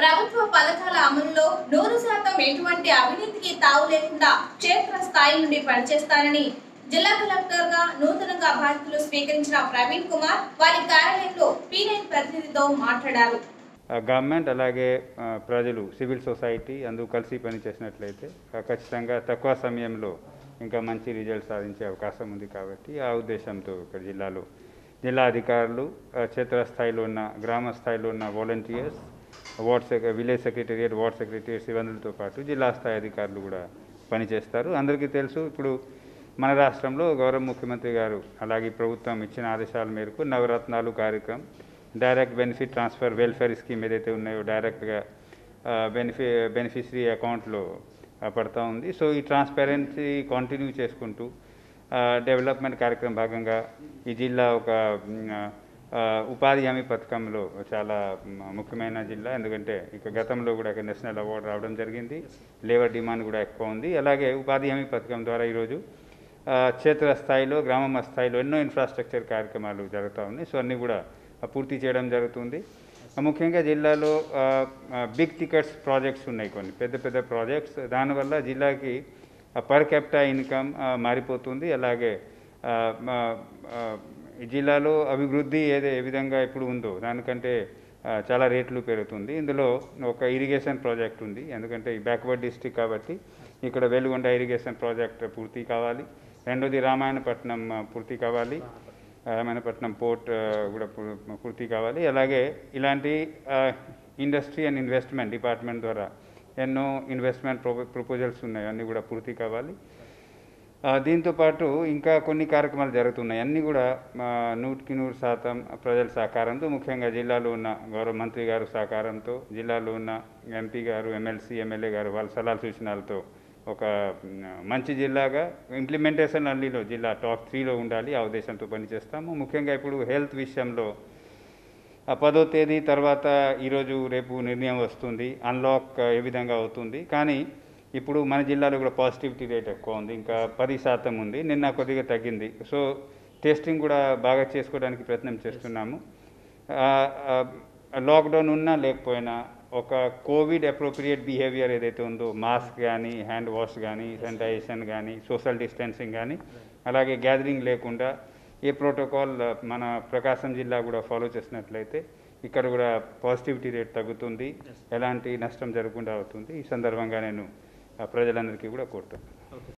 ప్రభుత్వ పథకాల అమలులో 100% ఎటువంటి అవినీతికి తావు లేకుండా క్షేత్ర స్థాయి నుండి పనిచేస్తారని జిల్లా కలెక్టర్గా నూతనంగా బాధ్యతలు స్వీకరించిన ప్రవీణ్ కుమార్ వారి కార్యాలయంలో P9 ప్రతినిధితో మాట్లాడారు. గవర్నమెంట్ అలాగే ప్రజలు సివిల్ సొసైటీ అందుకు కలిసి పనిచేసినట్లయితే ఖచ్చితంగా తక్కువ సమయంలో ఇంకా మంచి రిజల్ట్ సాధించే అవకాశం ఉంది కాబట్టి ఆ ఉద్దేశంతో ఇక్కడ జిల్లా అధికారులు క్షేత్రస్థాయిలో ఉన్న గ్రామ స్థాయిలో ఉన్న volunteers village secretariat ward secretaries ఇవన్నీతో పాటు జిల్లా స్థాయి అధికారులు కూడా పనిచేస్తారు. అందరికీ తెలుసు, ఇప్పుడు మన రాష్ట్రంలో గౌరవ ముఖ్యమంత్రి గారు అలాగే ప్రభుత్వం ఇచ్చిన ఆదేశాల మేరకు నవరత్నాలు కార్యక్రమం, direct benefit transfer welfare scheme ఏదైతే ఉన్నాయో డైరెక్ట్గా బెనిఫిషరీ అకౌంట్లో పడతా ఉంది. సో ఈ ట్రాన్స్పరెన్సీ కంటిన్యూ చేసుకుంటూ డెవలప్మెంట్ కార్యక్రమం భాగంగా ఈ జిల్లా ఒక ఉపాధి హామీ పథకంలో చాలా ముఖ్యమైన జిల్లా. ఎందుకంటే ఇక గతంలో కూడా నేషనల్ అవార్డు రావడం జరిగింది, లేబర్ డిమాండ్ కూడా ఎక్కువ ఉంది. అలాగే ఉపాధి హామీ పథకం ద్వారా ఈరోజు క్షేత్ర స్థాయిలో గ్రామ స్థాయిలో ఎన్నో ఇన్ఫ్రాస్ట్రక్చర్ కార్యక్రమాలు జరుగుతూ ఉన్నాయి. సో అన్నీ కూడా పూర్తి చేయడం జరుగుతుంది. ముఖ్యంగా జిల్లాలో బిగ్ టికెట్స్ ప్రాజెక్ట్స్ ఉన్నాయి, కొన్ని పెద్ద ప్రాజెక్ట్స్. దానివల్ల జిల్లాకి పర్ క్యాపిటా ఇన్కమ్ మారిపోతుంది. అలాగే ఈ జిల్లాలో అభివృద్ధి ఏ విధంగా ఇప్పుడు ఉందో దానికంటే చాలా రేట్లు పెరుగుతుంది. ఇందులో ఒక ఇరిగేషన్ ప్రాజెక్ట్ ఉంది, ఎందుకంటే ఈ బ్యాక్వర్డ్ డిస్ట్రిక్ట్ కాబట్టి ఇక్కడ వెలుగొండ ఇరిగేషన్ ప్రాజెక్ట్ పూర్తి కావాలి. రెండోది రామాయణపట్నం పూర్తి కావాలి, రామాయణపట్నం పోర్ట్ కూడా పూర్తి కావాలి. అలాగే ఇలాంటి ఇండస్ట్రీ అండ్ ఇన్వెస్ట్మెంట్ డిపార్ట్మెంట్ ద్వారా ఎన్నో ఇన్వెస్ట్మెంట్ ప్రపోజల్స్ ఉన్నాయి, అన్నీ కూడా పూర్తి కావాలి. దీంతోపాటు ఇంకా కొన్ని కార్యక్రమాలు జరుగుతున్నాయి, అన్నీ కూడా 100% ప్రజల సహకారంతో, ముఖ్యంగా జిల్లాలో ఉన్న గౌరవ మంత్రి గారు సహకారంతో, జిల్లాలో ఉన్న ఎంపీ గారు, ఎమ్మెల్సీ ఎమ్మెల్యే గారు వాళ్ళ సలహా సూచనలతో ఒక మంచి జిల్లాగా ఇంప్లిమెంటేషన్ అన్నిలో జిల్లా టాప్ 3లో ఉండాలి. ఆ ఉద్దేశంతో పనిచేస్తాము. ముఖ్యంగా ఇప్పుడు హెల్త్ విషయంలో 10వ తేదీ తర్వాత ఈరోజు రేపు నిర్ణయం వస్తుంది, అన్లాక్ ఏ విధంగా అవుతుంది. కానీ ఇప్పుడు మన జిల్లాలో కూడా పాజిటివిటీ రేట్ ఎక్కువ ఉంది, ఇంకా 10% ఉంది, నిన్న కొద్దిగా తగ్గింది. సో టెస్టింగ్ కూడా బాగా చేసుకోవడానికి ప్రయత్నం చేస్తున్నాము. లాక్డౌన్ ఉన్నా లేకపోయినా ఒక కోవిడ్ అప్రోప్రియేట్ బిహేవియర్ ఏదైతే ఉందో, మాస్క్ కానీ, హ్యాండ్ వాష్ కానీ, శానిటైజేషన్ కానీ, సోషల్ డిస్టెన్సింగ్ కానీ, అలాగే గ్యాదరింగ్ లేకుండా ఏ ప్రోటోకాల్ మన ప్రకాశం జిల్లా కూడా ఫాలో చేసినట్లయితే ఇక్కడ కూడా పాజిటివిటీ రేట్ తగ్గుతుంది, ఎలాంటి నష్టం జరగకుండా అవుతుంది. ఈ సందర్భంగా నేను ప్రజలందరికీ కూడా కోరుతున్నాను.